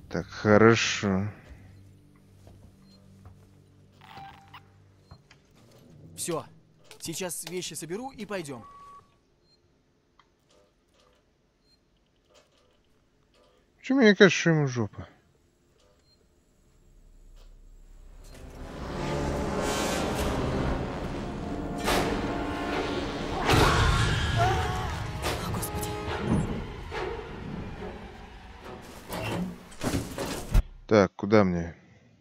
Так, хорошо. Все, сейчас вещи соберу и пойдем. Почему мне кажется, что ему жопа? О, Господи. Так, куда мне?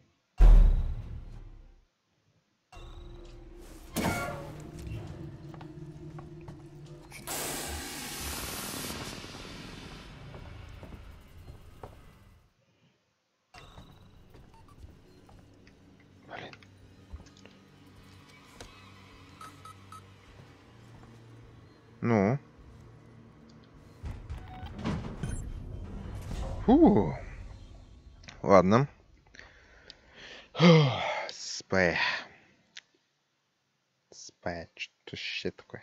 Блин. Ну. Фу. Ладно. Спэ. Спэ. Что вообще такое?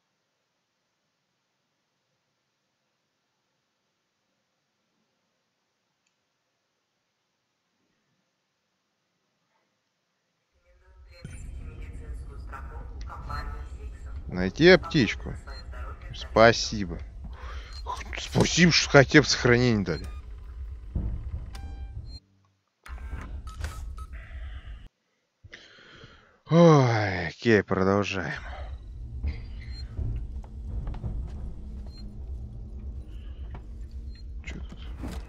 Найти аптечку. Спасибо. Спасибо, что хотя бы сохранение дали. Ой, окей, продолжаем. Чё тут?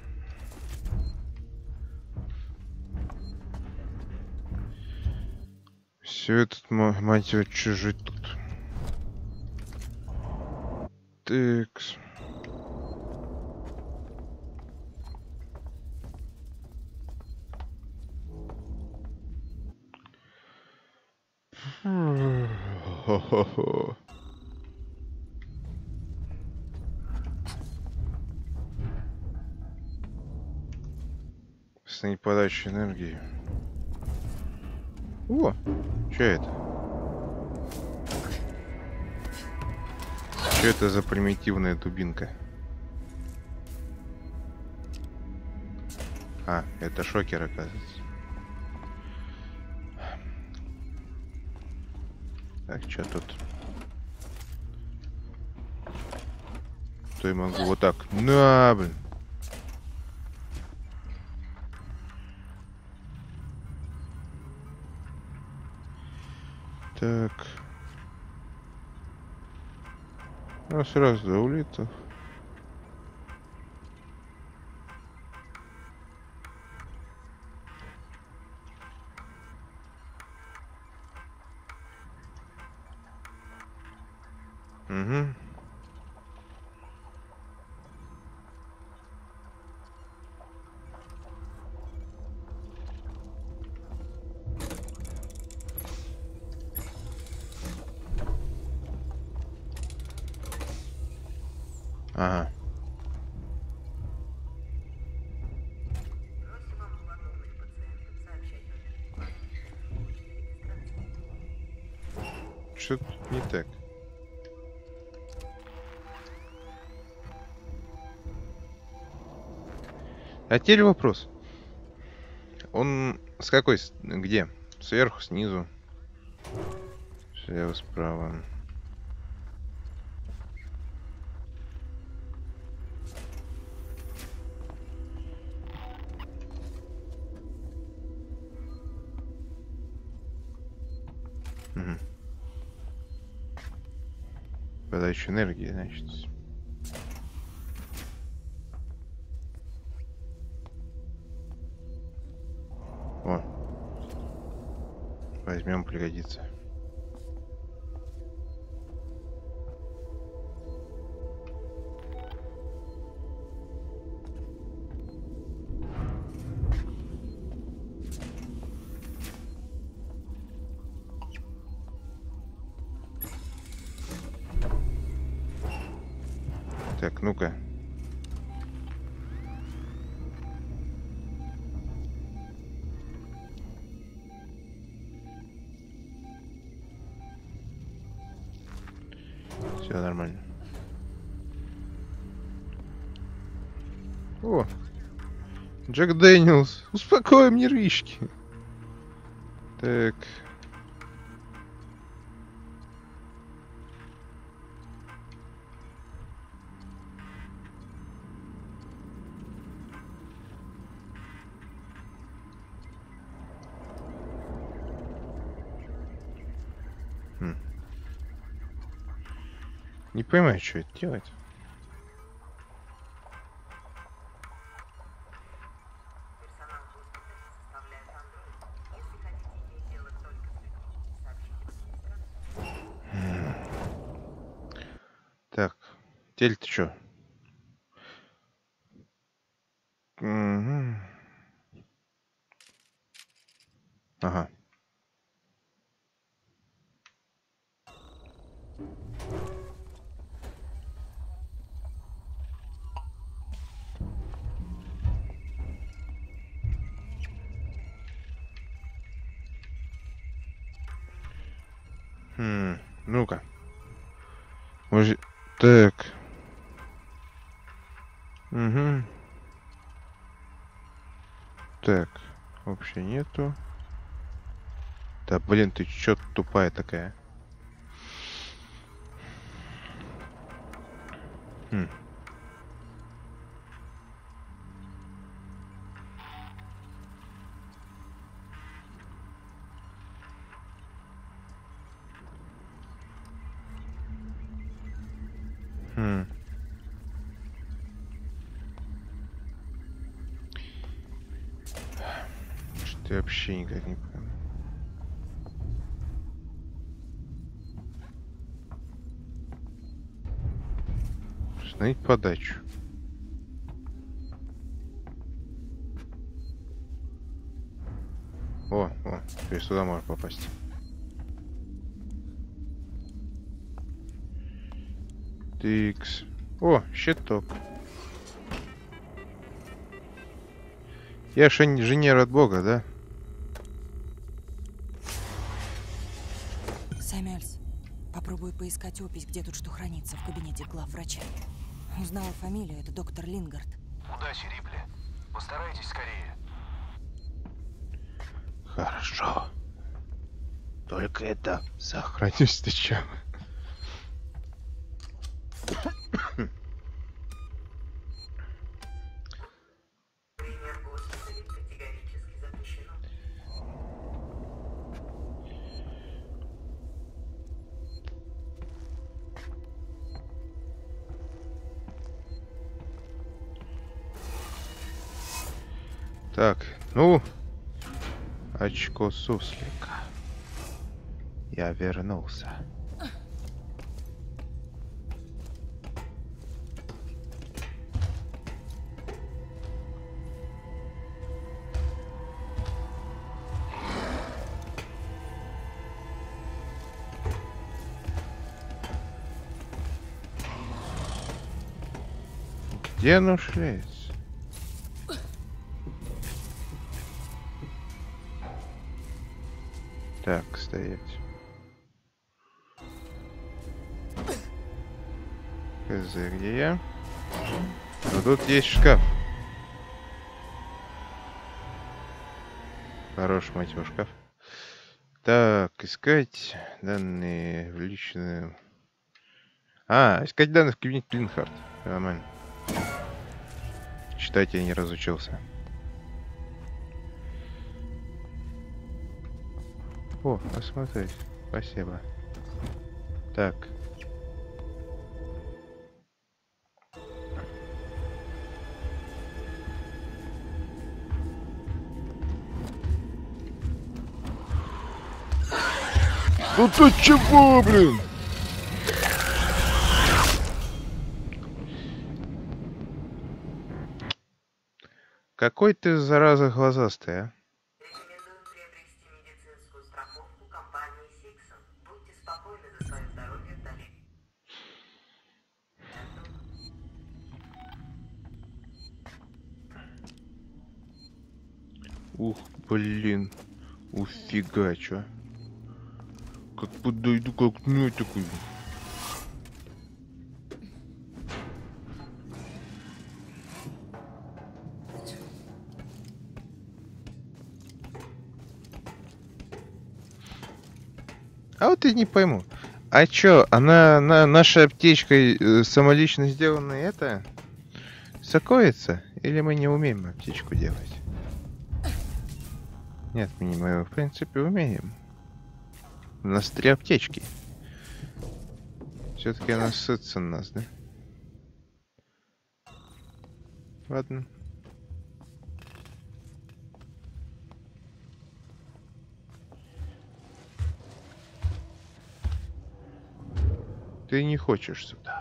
Все этот, мать его, чужой тут. Тыкс. Хо-хо-хо. Снять подачу энергии. О, что это? Что это за примитивная дубинка? А, это шокер, оказывается. Так, что тут? То я могу вот так. На, блин. Так. А, сразу да, улетел. Угу. Ага. Что тут не так? А теперь вопрос. Он с какой? Где? Сверху, снизу? Слева, справа. Угу. Подача энергии, значит. О. Возьмем, пригодится. Так, ну-ка. Все нормально. О! Джек Дэниелс, успокоим нервишки. Так. Не понимаю, что это делать. Так, теперь-то что? Ага. Ну-ка. Может... Так. Угу. Так. Вообще нету. Да, блин, ты чё тупая такая? Что-то я вообще никак не понимаю. Установить подачу. О, теперь сюда можно попасть. Тикс. О, щиток. Я же инженер от бога, да? Сэмюэльс, попробуй поискать опись, где тут что хранится в кабинете главврача. Узнала фамилию, это доктор Лингард. Удачи, Рипли. Постарайтесь скорее. Хорошо. Только это сохранюсь, ты чё? Так, ну, очко суслика. Я вернулся. Где оно шляется? Так, стоять. Хз, где я? Ну тут есть шкаф. Хорош, мать его, шкаф. Так, искать данные в личную... искать данные в кабинете Линхард. Нормально. Читать я не разучился. О, осмотреть. Спасибо. Так. Ну ты чего, блин? Какой ты, зараза, глазастый, а? Рекомендуем приобрести медицинскую страховку компании Сиксон. Будьте спокойны за свое здоровье в дальнейшем. Ух, блин. Уфига, чё? Как подойду, как ну такой. А вот и не пойму. А чё, наша аптечка самолично сделанная это сокоется? Или мы не умеем аптечку делать? Нет, мы в принципе умеем. У нас 3 аптечки. Все-таки она сытся нас, да? Ладно. Ты не хочешь сюда.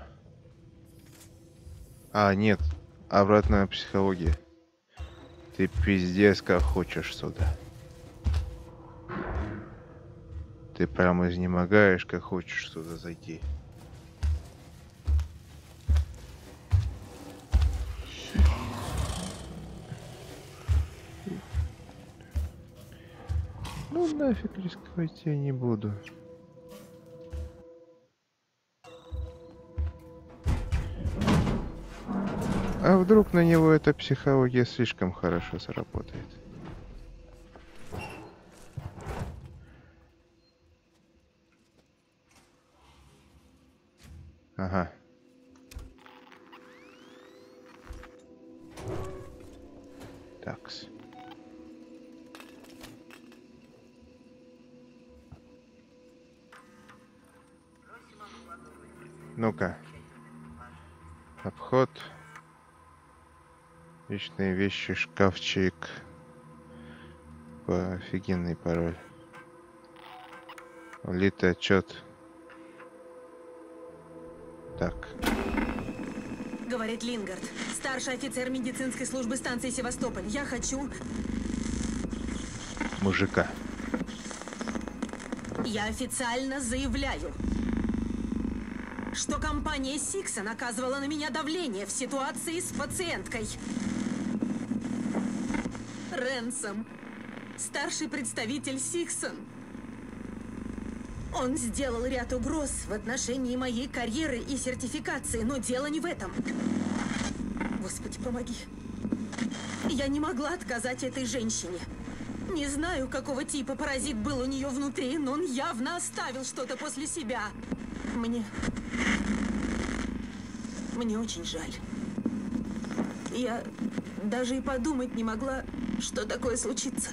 А, нет. Обратная психология. Ты пиздец как хочешь сюда. Ты прямо изнемогаешь, как хочешь сюда зайти. Ну нафиг рисковать я не буду. А вдруг на него эта психология слишком хорошо сработает? Ага. Такс. Ну-ка. Обход. Личные вещи, шкафчик. Офигенный пароль. Улитый отчет. Так. Говорит Лингард, старший офицер медицинской службы станции Севастополь. Я хочу... Мужика. Я официально заявляю, что компания Сиксон оказывала на меня давление в ситуации с пациенткой. Ренсом, старший представитель Сиксон. Он сделал ряд угроз в отношении моей карьеры и сертификации, но дело не в этом. Господи, помоги. Я не могла отказать этой женщине. Не знаю, какого типа паразит был у нее внутри, но он явно оставил что-то после себя. Мне очень жаль. Я даже и подумать не могла, что такое случится.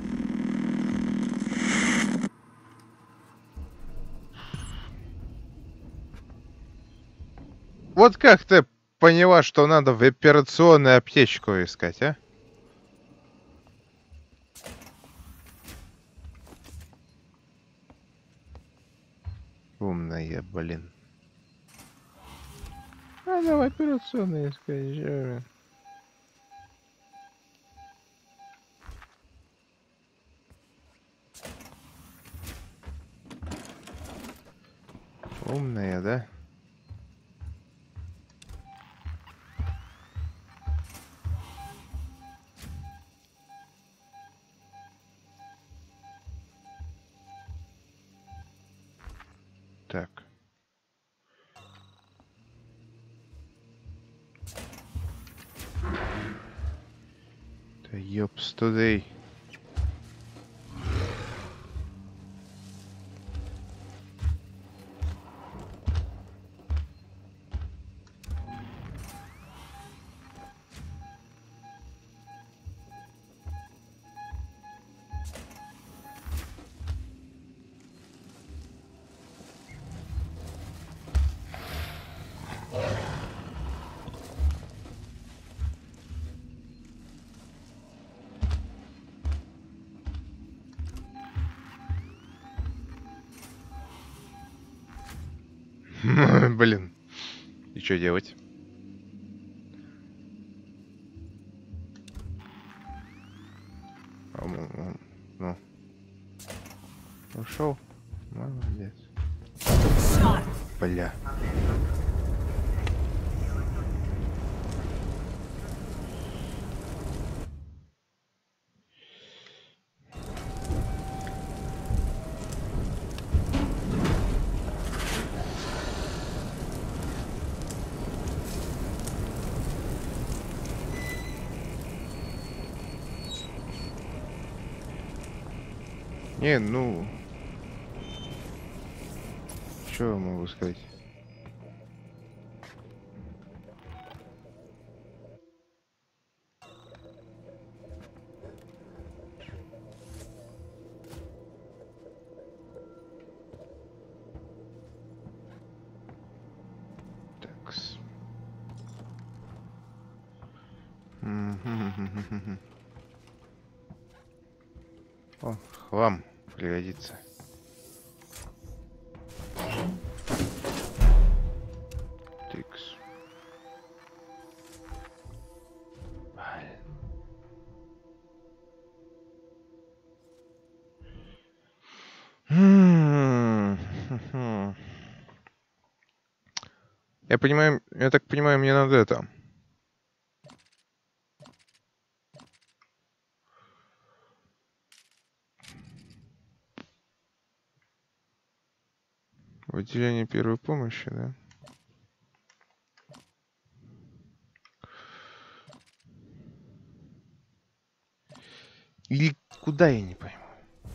Вот как ты поняла, что надо в операционную аптечку искать, а? Умная, блин. Надо в операционную искать, же. Умная, да? Так. Да ёпс тудей. Блин. И что делать? Ну. Ушел. Молодец. Бля. Не, ну... Что могу сказать? Такс. О, хлам пригодится. Тикс. Я понимаю, я так понимаю, мне надо это. В отделении первой помощи, да? Или куда, я не пойму.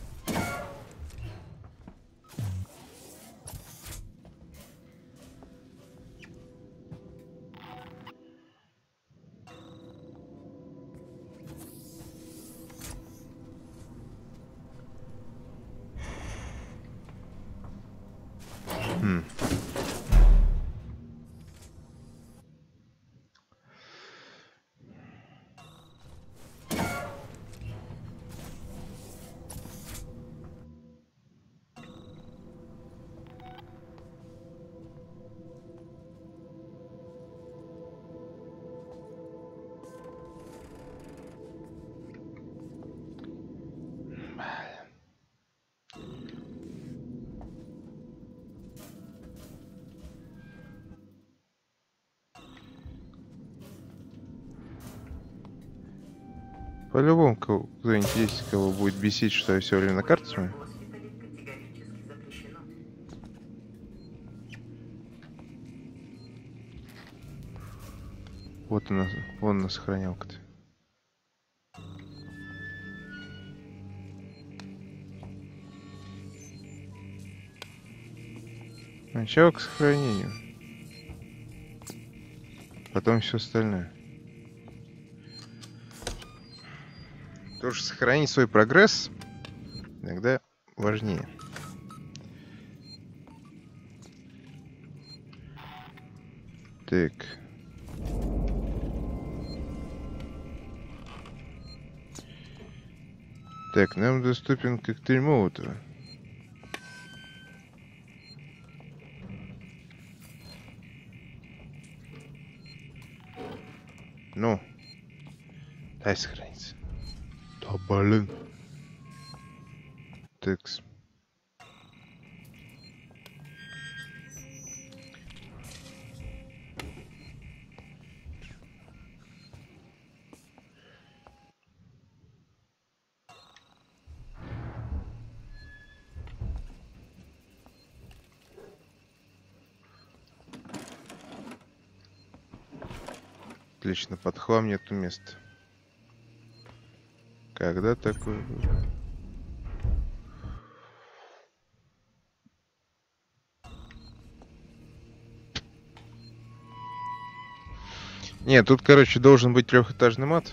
По-любому, кто-нибудь есть, кого будет бесить, что я все время на карте смотрю. Госпитале категорически запрещено. Вот она, вон она сохранялка-то. Сначала к сохранению. Потом все остальное. Потому что сохранить свой прогресс иногда важнее. Так. Так, нам доступен коктейль Молотова. Ну. Дай сохраниться. Да блин. Текс. Отлично, под хлам нету места. Когда такое было? Нет, тут, короче, должен быть трехэтажный мат.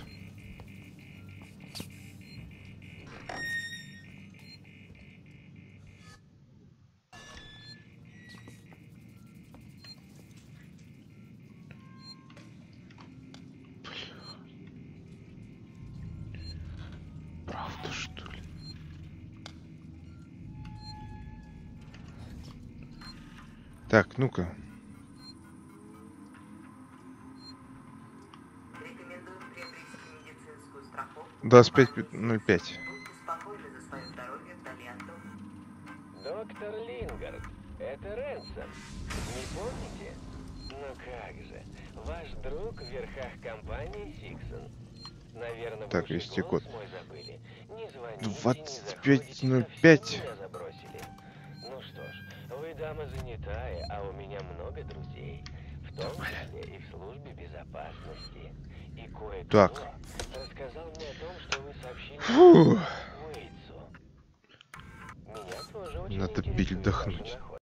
Правда, что ли? Так, ну-ка. Рекомендуем приобрести медицинскую страховку. 25.05. Будьте спокойны за свое здоровье вдали от дома. Доктор Лингард, это Рэнсом. Не помните? Ну как же, ваш друг в верхах компании Сиксон. Наверное, Так, вы вести голос код. мой забыли. Не звоните, 25:05. не заходите, меня забросили. Ну что ж, вы дама занятая, а у меня много друзей. В том числе и в службе безопасности. И кое-кто Так. рассказал мне о том, что вы сообщили Фу. Уэйтсу. Меня тоже очень Надо интересует передохнуть. ваша находка.